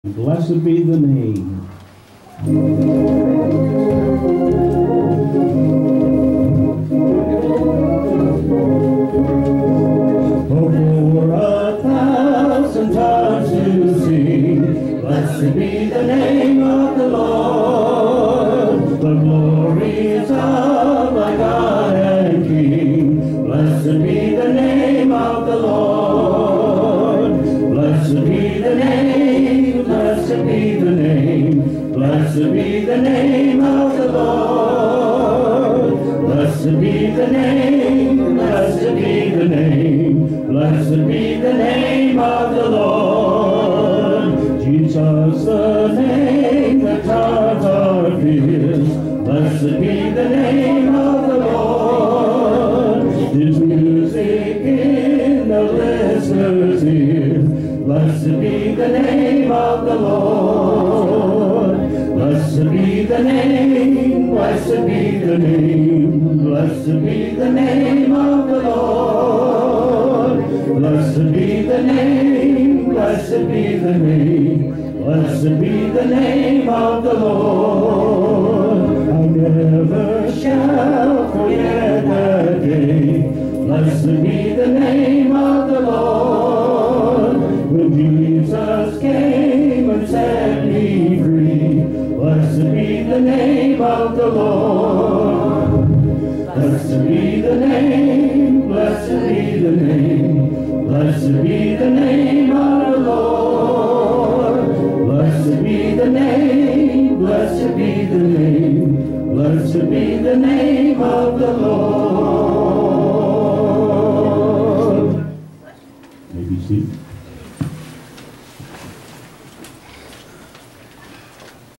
Blessed be the name. For 1,000 times to sing, blessed be the name of the Lord. The glories of my God and King. Blessed be the name of the Lord. Blessed be the name, blessed be the name. Blessed be the name of the Lord. Blessed be the name, blessed be the name. Blessed be the name of the Lord. Jesus, the name that calms our fears. Blessed be the name of the Lord. His music in the listener's ears. Blessed be the name of the Lord. Blessed be the name, blessed be the name. Blessed be the name of the Lord. Blessed be the name, blessed be the name. Blessed be the name of the Lord. I never shall forget that day. Blessed be the name of the Lord. When Jesus came and set me free. Blessed be the name of the Lord. Blessed be the name, blessed be the name. Blessed be the name of the Lord. Blessed be the name, blessed be the name. Blessed be the name of the Lord.